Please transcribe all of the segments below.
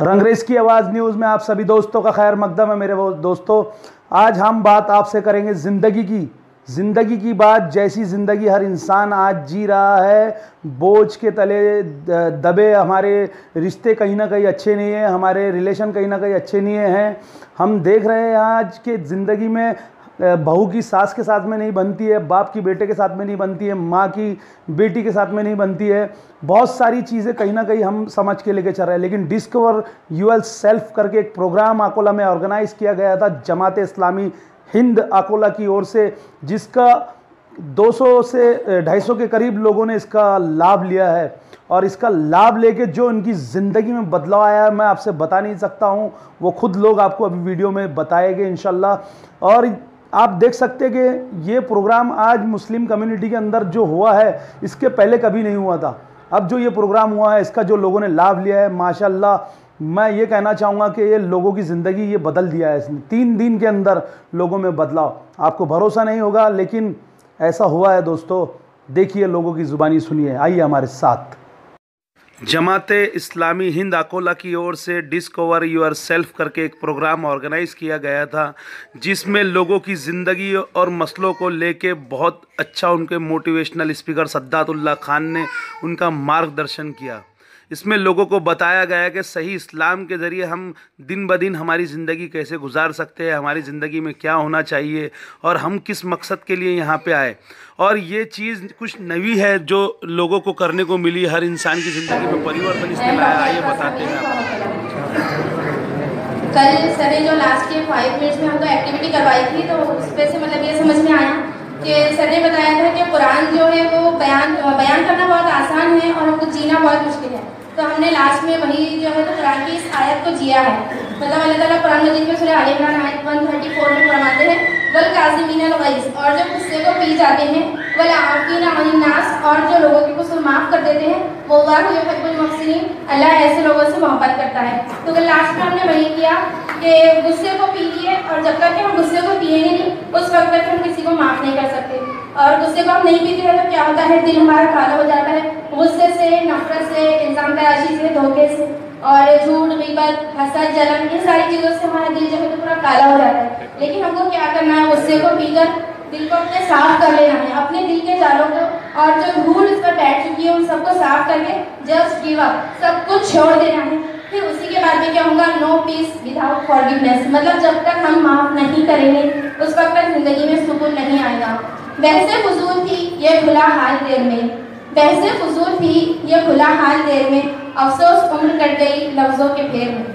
रंगरेज की आवाज़ न्यूज़ में आप सभी दोस्तों का खैर मकदम है। मेरे वो दोस्तों, आज हम बात आपसे करेंगे ज़िंदगी की बात। जैसी ज़िंदगी हर इंसान आज जी रहा है, बोझ के तले दबे हमारे रिश्ते कहीं ना कहीं अच्छे नहीं हैं, हमारे रिलेशन कहीं ना कहीं अच्छे नहीं हैं। हम देख रहे हैं आज के ज़िंदगी में बहू की सास के साथ में नहीं बनती है, बाप की बेटे के साथ में नहीं बनती है, माँ की बेटी के साथ में नहीं बनती है। बहुत सारी चीज़ें कहीं ना कहीं हम समझ के लेके चल रहे हैं। लेकिन डिस्कवर यूर सेल्फ करके एक प्रोग्राम अकोला में ऑर्गेनाइज किया गया था जमात इस्लामी हिंद अकोला की ओर से, जिसका 200 से 250 के करीब लोगों ने इसका लाभ लिया है। और इसका लाभ लेके जो इनकी ज़िंदगी में बदलाव आया है, मैं आपसे बता नहीं सकता हूँ, वो खुद लोग आपको अभी वीडियो में बताएंगे इंशाल्लाह। और आप देख सकते हैं कि ये प्रोग्राम आज मुस्लिम कम्युनिटी के अंदर जो हुआ है, इसके पहले कभी नहीं हुआ था। अब जो ये प्रोग्राम हुआ है, इसका जो लोगों ने लाभ लिया है, माशाल्लाह मैं ये कहना चाहूँगा कि ये लोगों की ज़िंदगी ये बदल दिया है इसने। 3 दिन के अंदर लोगों में बदलाव, आपको भरोसा नहीं होगा लेकिन ऐसा हुआ है दोस्तों। देखिए, लोगों की ज़ुबानी सुनिए, आइए हमारे साथ। जमाते इस्लामी हिंद अकोला की ओर से डिस्कवर यूर सेल्फ करके एक प्रोग्राम ऑर्गेनाइज़ किया गया था, जिसमें लोगों की ज़िंदगी और मसलों को लेके बहुत अच्छा उनके मोटिवेशनल स्पीकर सद्दातुल्लाह खान ने उनका मार्गदर्शन किया। इसमें लोगों को बताया गया कि सही इस्लाम के ज़रिए हम दिन ब दिन हमारी ज़िंदगी कैसे गुजार सकते हैं, हमारी ज़िंदगी में क्या होना चाहिए और हम किस मकसद के लिए यहाँ पे आए। और ये चीज़ कुछ नई है जो लोगों को करने को मिली, हर इंसान की ज़िंदगी में परिवर्तन इसने लाया। आइए बताते हैं कल सर ने जो लास्ट के 5 मिनट्स में हमको एक्टिविटी करवाई थी, तो उस पर से मतलब ये समझ में आया कि सर ने बताया था कि कुरान जो है वो बयान करना बहुत आसान है और हमको जीना बहुत मुश्किल है। तो हमने लास्ट में वही जो है तो कुरान की इस आयत को जिया है। मतलब अल्लाह ताला कुरान मजीद में सूरह आल इमरान आयत 134 में फरमाते हैं, वल काज़िमीना अल गैज़, और जो गुस्से को पी जाते हैं, वल आफ़ीना अनिन नास, और जो लोगों के गुस्से माफ़ कर देते हैं, वल्लाहु युहिब्बुल मुहसिनीन, अल्लाह ऐसे लोगों से मोहब्बत करता है। तो कल लास्ट में हमने वही किया कि गुस्से को पी लिए, और जब तक हम गुस्से को पिएंगे नहीं उस वक्त तक हम किसी को माफ़ नहीं कर सकते। और गुस्से को हम नहीं पीते हैं तो क्या होता है, दिल हमारा काला हो जाता है, गुस्से से, नफरत से, इल्ज़ाम तराशी से, धोखे से, और झूठ, गीबत, हसद, जलन, इन सारी चीज़ों से हमारा दिल जो है तो पूरा काला हो जाता है। लेकिन हमको क्या करना है, गुस्से को पीकर दिल को अपने साफ कर लेना है, अपने दिल के जालों को और जो धूल इस पर बैठ चुकी है उन सबको साफ करके जस्ट गिव अप, सब कुछ छोड़ देना है। फिर उसी के बाद में क्या होगा, नो पीस विदाउट फॉरगिवनेस। मतलब जब तक हम माफ़ नहीं करेंगे उस वक्त तक जिंदगी में सुकून नहीं आएगा। वैसे फजूल थी ये खुला हाल देर में, वैसे फजूल थी ये खुला हाल देर में, अफसोस उम्र कट गई लफ्ज़ों के फेर में।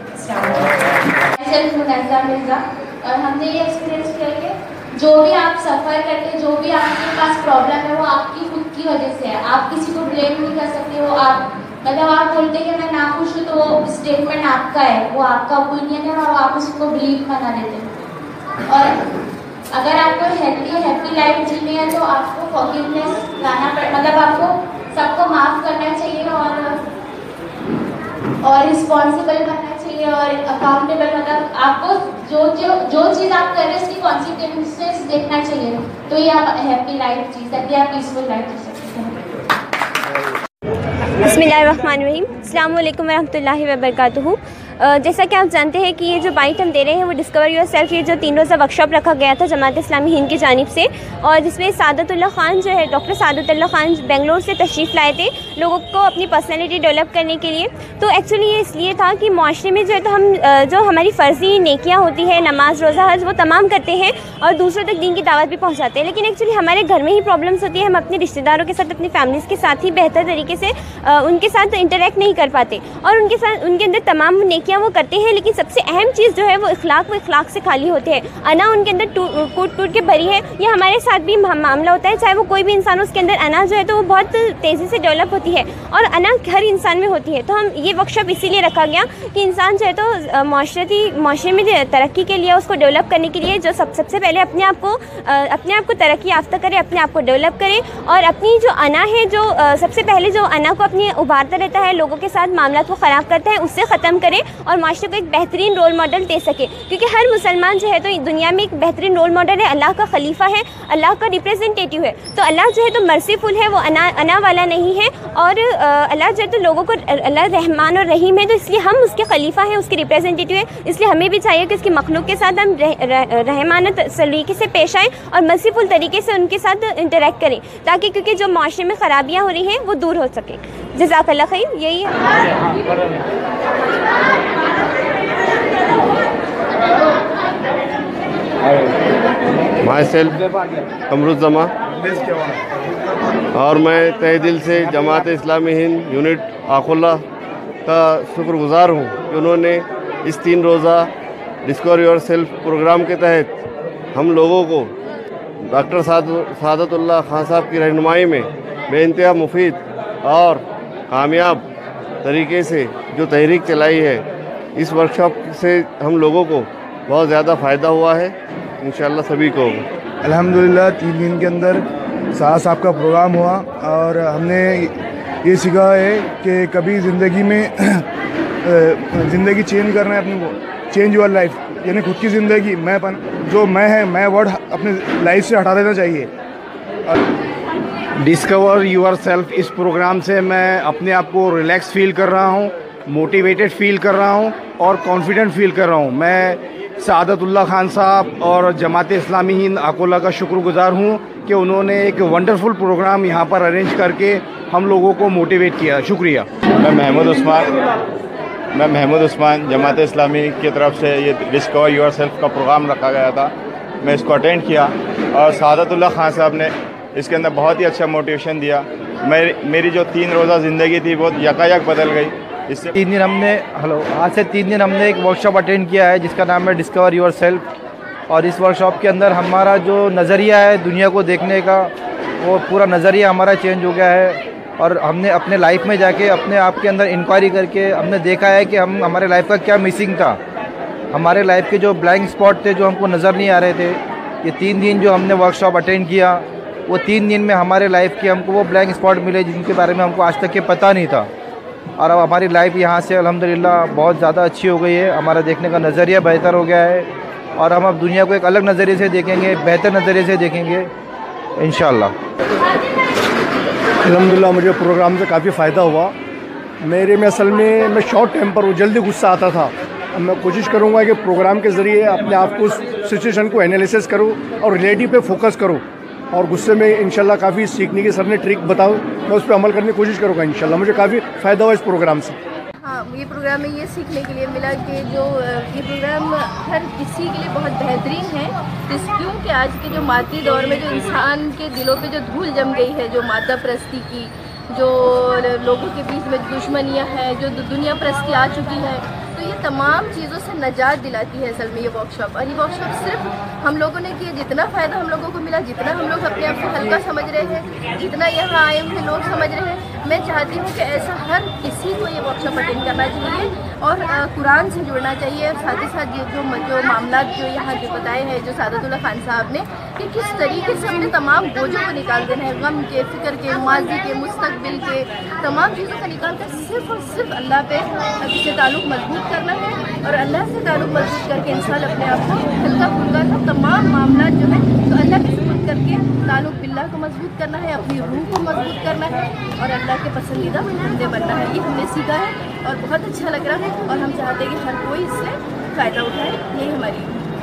और हमने ये एक्सपीरियंस किया कि जो भी आप सफ़र करके, जो भी आपके पास प्रॉब्लम है वो आपकी खुद की वजह से है। आप किसी को ब्लेम नहीं कर सकते हो। आप मतलब आप बोलते हैं कि मैं नाखुश हूँ, तो वो स्टेटमेंट आपका है, वो आपका ओपिनियन है और आप उसको बिलीव बना देते हैं। और अगर आपको हैप्पी लाइफ जीनी है तो आपको फॉरगिवनेस लाना पड़े, मतलब आपको सबको माफ़ करना चाहिए और रिस्पॉन्सिबल बनना चाहिए और अकाउंटेबल। मतलब आपको जो चीज़ आप कर रहे हैं उसकी कॉन्सिक्वेंसेस देखना चाहिए, तो ये आप हैप्पी लाइफ जी सकते हैं, आप पीसफुल लाइफ जी सकते हैं। बिस्मिल्लाहिर्रहमानिर्रहीम, अस्सलाम वालेकुम रहमतुल्लाहि व बरकातुहू। जैसा कि आप जानते हैं कि ये जो बाइट हम दे रहे हैं वो डिस्कवर योर सेल्फ, ये जो 3 रोज़ा वर्कशॉप रखा गया था जमात इस्लामी हिंद की जानिब से, और जिसमें सादतुल्लाह खान जो है, डॉक्टर सादतुल्लाह खान बेंगलोर से तशरीफ़ लाए थे लोगों को अपनी पर्सनैलिटी डेवलप करने के लिए। तो एक्चुअली ये इसलिए था कि माशरे में जो है तो हम जो हमारी फ़र्ज़ी नेकियाँ होती है, नमाज, रोज़ा, हज, वो तमाम करते हैं और दूसरों तक दीन की दावत भी पहुँचाते हैं। लेकिन एक्चुअली हमारे घर में ही प्रॉब्लम्स होती है, हम अपने रिश्तेदारों के साथ, अपनी फैमिलीज़ के साथ ही बेहतर तरीके से उनके साथ इंटरेक्ट नहीं कर पाते और उनके साथ उनके अंदर तमाम नेकियां वो करते हैं, लेकिन सबसे अहम चीज़ जो है वो इखलाक से खाली होते हैं। अना उनके अंदर टूट के भरी है। ये हमारे साथ भी मामला होता है, चाहे वो कोई भी इंसान, उसके अंदर अना जो है तो वो बहुत तेज़ी से डेवलप होती है और अना हर इंसान में होती है। तो हम ये वर्कशॉप इसीलिए रखा गया कि इंसान जो है तो माशरे में तरक्की के लिए, उसको डेवलप करने के लिए जो सबसे पहले अपने आप को तरक्की याफ्ता करे, अपने आप को डेवलप करे और अपनी जो अना है, जो सबसे पहले जो अना को अपनी उभारता रहता है, लोगों के साथ मामला को ख़राब करता है, उससे ख़त्म करे और माशरे को एक बेहतरीन रोल मॉडल दे सके। क्योंकि हर मुसलमान जो है तो दुनिया में एक बेहतरीन रोल मॉडल है, अल्लाह का खलीफा है। अल्लाह का रिप्रेजेंटेटिव है। तो अल्लाह जो है तो मर्सीफुल है, वो अना वाला नहीं है। और अल्लाह जो है तो लोगों को, अल्लाह रहमान और रहीम है, तो इसलिए हम उसके खलीफा हैं, उसके रिप्रेजेंटेटिव है। इसलिए हमें भी चाहिए कि उसकी मखलूक के साथ हम रहमान तरीके से पेश आएँ और मर्सीफुल तरीके से उनके साथ इंटरेक्ट करें, ताकि क्योंकि जो माशरे में ख़राबियाँ हो रही हैं वो दूर हो सकें। जज़ाकल्लाह खैर। यही है। माई सेल्फ अमरुज़्ज़मा, और मैं तहे दिल से जमात इस्लामी हिंद यूनिट आकुल्ला का शुक्रगुज़ार हूँ कि उन्होंने इस 3 रोज़ा डिस्कवर योर सेल्फ प्रोग्राम के तहत हम लोगों को डॉक्टर सादतुल्लाह खान साहब की रहनुमाई में बेइंतहा मुफीद और कामयाब तरीके से जो तहरीक चलाई है, इस वर्कशॉप से हम लोगों को बहुत ज़्यादा फ़ायदा हुआ है। इंशाअल्लाह सभी को अल्हम्दुलिल्लाह 3 दिन के अंदर साहब का प्रोग्राम हुआ और हमने ये सीखा है कि कभी ज़िंदगी में ज़िंदगी चेंज करना है अपने को, चेंज योर लाइफ, यानी खुद की ज़िंदगी जो मैं वर्ड अपने लाइफ से हटा देना चाहिए। डिस्कवर यूर सेल्फ इस प्रोग्राम से मैं अपने आप को रिलैक्स फील कर रहा हूँ, मोटिवेटेड फील कर रहा हूँ और कॉन्फिडेंट फील कर रहा हूँ। मैं सादतुल्लाह खान साहब और जमात इस्लामी हिंद अकोला का शुक्रगुज़ार हूँ कि उन्होंने एक वंडरफुल प्रोग्राम यहाँ पर अरेंज करके हम लोगों को मोटिवेट किया। शुक्रिया। मैं महमूद उस्मान जमात इस्लामी की तरफ से ये डिस्कवर योर सेल्फ का प्रोग्राम रखा गया था, मैं इसको अटेंड किया और सादतुल्लाह खान साहब ने इसके अंदर बहुत ही अच्छा मोटिवेशन दिया। मेरी जो 3 रोज़ा ज़िंदगी थी वो यकायक बदल गई। इससे आज से 3 दिन हमने एक वर्कशॉप अटेंड किया है जिसका नाम है डिस्कवर योर सेल्फ। और इस वर्कशॉप के अंदर हमारा जो नज़रिया है दुनिया को देखने का, वो पूरा नज़रिया हमारा चेंज हो गया है। और हमने अपने लाइफ में जाके अपने आप के अंदर इंक्वायरी करके हमने देखा है कि हमारे लाइफ का क्या मिसिंग था, हमारे लाइफ के जो ब्लैंक स्पॉट थे जो हमको नज़र नहीं आ रहे थे। ये 3 दिन जो हमने वर्कशॉप अटेंड किया, वो 3 दिन में हमारे लाइफ के हमको वो ब्लैंक स्पॉट मिले जिनके बारे में हमको आज तक के पता नहीं था। और अब हमारी लाइफ यहाँ से अल्हम्दुलिल्लाह बहुत ज़्यादा अच्छी हो गई है, हमारा देखने का नज़रिया बेहतर हो गया है और हम अब दुनिया को एक अलग नज़रिए से देखेंगे, बेहतर नज़रिए से देखेंगे इंशाअल्लाह। अल्हम्दुलिल्लाह मुझे प्रोग्राम से काफ़ी फ़ायदा हुआ। मैं असल में मैं शॉर्ट टेम्पर हूँ, जल्दी गुस्सा आता था। अब मैं कोशिश करूँगा कि प्रोग्राम के ज़रिए अपने आप को सिचुएशन को एनालिसिस करूँ और रिलेटिव पे फोकस करूँ और गुस्से में इंशाल्लाह काफ़ी सीखने की सर ने ट्रिक बताऊँ, मैं उस पर अमल करने की कोशिश करूँगा इंशाल्लाह। मुझे काफ़ी फ़ायदा हुआ इस प्रोग्राम से। हाँ, ये प्रोग्राम में ये सीखने के लिए मिला कि जो ये प्रोग्राम हर किसी के लिए बहुत बेहतरीन है, क्योंकि आज के जो मादी दौर में जो इंसान के दिलों पे जो धूल जम गई है, जो मादा परस्ती की, जो लोगों के बीच में दुश्मनियाँ हैं, जो दुनिया परस्ती आ चुकी है, तो ये तमाम चीज़ों से निजात दिलाती है असल में ये वर्कशॉप। और ये वर्कशॉप सिर्फ हम लोगों ने किया, जितना फ़ायदा हम लोगों को मिला, जितना हम लोग अपने आप को हल्का समझ रहे हैं, जितना यहाँ आए हुए लोग समझ रहे हैं, मैं चाहती हूँ कि ऐसा हर किसी को ये वर्कशॉप अटेंड करना चाहिए और कुरान से जुड़ना चाहिए। और साथ ही साथ ये जो मामला जो यहाँ जो बताए हैं जो सादतुल्लाह खान साहब ने, कि किस तरीके से हमने तमाम बोझों को निकाल देना है, गम के, फ़िक्र के, माजी के, मुस्तकबिल के, तमाम चीज़ों को निकाल कर सिर्फ और सिर्फ अल्लाह पे से ताल्लुक़ मजबूत करना है। और अल्लाह से ताल्लुक़ मजबूत करके इंसान अपने आप को हल्का फुल्का था तमाम मामला जो है तो अल्लाह के सुपुर्द करके ताल्लुक़ बिल्लाह को मजबूत करना है, अपनी रूह को मजबूत करना है और अल्लाह के पसंदीदा बंदे बनना है। ये हमने सीखा है और बहुत अच्छा लग रहा है और हम चाहते हैं कि हर कोई इससे फ़ायदा उठाए। यही हमारी।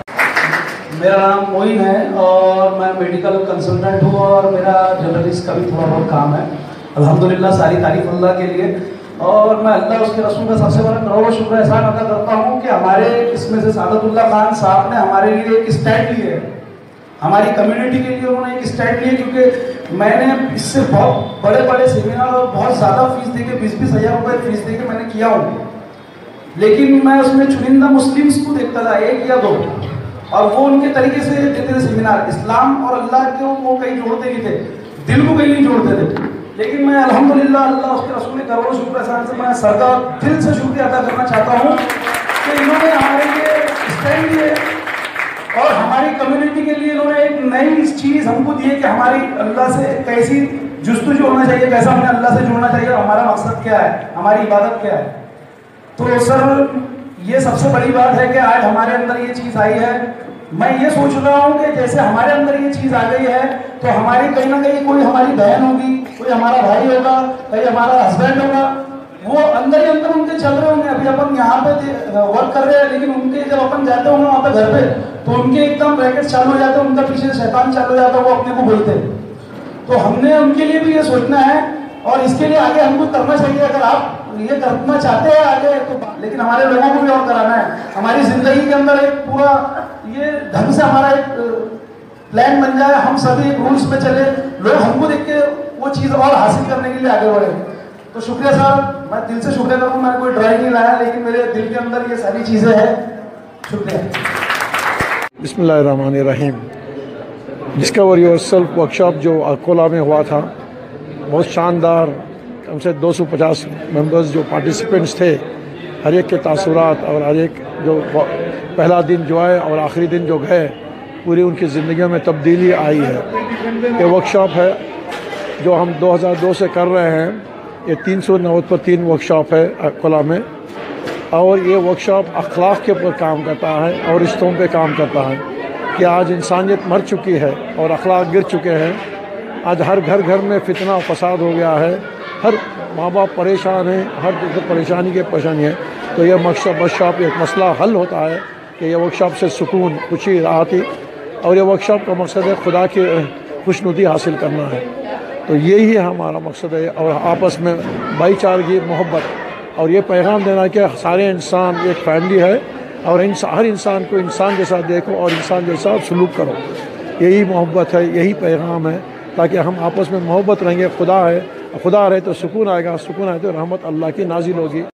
मेरा नाम मोइन है और मैं मेडिकल कंसल्टेंट हूँ और मेरा जर्नलिस्ट का भी थोड़ा बहुत काम है। अल्हम्दुलिल्लाह, सारी तारीफ अल्लाह के लिए। और मैं अल्लाह उसके रसूल का सबसे बड़ा करोड़ों शुक्र एहसान अदा करता हूँ कि हमारे इसमें से सादतुल्लाह खान साहब ने हमारे लिए एक स्टैंड लिए है, हमारी कम्युनिटी के लिए उन्होंने एक स्टैंड लिए। क्योंकि मैंने इससे बहुत बड़े बड़े सेमिनार और बहुत ज़्यादा फीस देके 20-20 हज़ार रुपये फीस देके मैंने किया हूँ, लेकिन मैं उसमें चुनिंदा मुस्लिम्स को देखता था, 1 या 2, और वो उनके तरीके से देते थे सेमिनार। इस्लाम और अल्लाह को वो कहीं जोड़ते नहीं थे, दिल को कहीं नहीं जोड़ते थे। लेकिन मैं अल्हम्दुलिल्लाह अल्लाह उसके रसूल के करोड़ों शुक्र एहसान से मैं सर का दिल से शुक्रिया अदा करना चाहता हूँ कि इन्होंने हमारे लिए स्टैंड लिए और हमारी कम्युनिटी के लिए इन्होंने एक नई चीज़ हमको दी है कि हमारी अल्लाह से कैसी जुस्तजू होना चाहिए, कैसा हमें अल्लाह से जुड़ना चाहिए, हमारा मकसद क्या है, हमारी इबादत क्या है। तो सर ये सबसे बड़ी बात है कि आज हमारे अंदर ये चीज़ आई है मैं ये सोच रहा हूँ कि जैसे हमारे अंदर ये चीज़ आ गई है तो हमारी कहीं ना कहीं कोई हमारी बहन होगी, कोई हमारा भाई होगा, कोई हमारा हस्बैंड होगा, वो अंदर ही अंदर उनके चल रहे होंगे। अभी अपन यहाँ पे वर्क कर रहे हैं, लेकिन उनके जब अपन जाते होंगे वहाँ पे घर पे, तो उनके एकदम रैकेट चालू हो जाते हैं, उनका पीछे शैतान चालू हो जाता है, वो अपने को बोलते हैं। तो हमने उनके लिए भी ये सोचना है और इसके लिए आगे हमको करना चाहिए। अगर आप ये करना चाहते हैं आगे तो, लेकिन हमारे लोगों को भी और कराना है। हमारी जिंदगी के अंदर एक पूरा ये ढंग से हमारा एक प्लान बन जाए, हम सभी एक रूल्स में चले, लोग हमको देख के वो चीज़ और हासिल करने के लिए आगे बढ़े। तो शुक्रिया सर, मैं दिल से शुक्रिया करूँ। मैंने कोई ड्राइंग नहीं लाया, लेकिन मेरे दिल के अंदर ये सारी चीज़ें हैं। शुक्रिया। बिस्मिल्लाहिर्रहमानिर्रहीम। डिस्कवर योरसेल्फ वर्कशॉप जो अकोला में हुआ था, बहुत शानदार। कम से 250 मेंबर्स जो पार्टिसिपेंट्स थे, हर एक के तासुरात और हर एक जो पहला दिन जो है और आखिरी दिन जो गए, पूरी उनकी ज़िंदगियों में तब्दीली आई है। ये वर्कशॉप है जो हम 2002 से कर रहे हैं। ये 393 वर्कशॉप है अकोला में, और ये वर्कशॉप अखलाक के ऊपर काम करता है और रिश्तों पे काम करता है कि आज इंसानियत मर चुकी है और अखलाक गिर चुके हैं। आज हर घर में फितना फसाद हो गया है, हर माँ बाप परेशान हैं, हर परेशानी के परेशानी है। तो ये वर्कशॉप एक मसला हल होता है कि ये वर्कशॉप से सुकून, खुशी, राहती, और ये वर्कशॉप का मकसद है खुदा की खुशनुदी हासिल करना है। तो यही हमारा मकसद है, और आपस में भाईचारगी, मोहब्बत, और ये पैगाम देना कि सारे इंसान एक फैमिली है और हर इंसान को इंसान जैसा देखो और इंसान जैसा सलूक करो। यही मोहब्बत है, यही पैगाम है, ताकि हम आपस में मोहब्बत रहेंगे। खुदा है, खुदा रहे तो सुकून आएगा, सुकून आए तो रहमत अल्लाह की नाजिल होगी।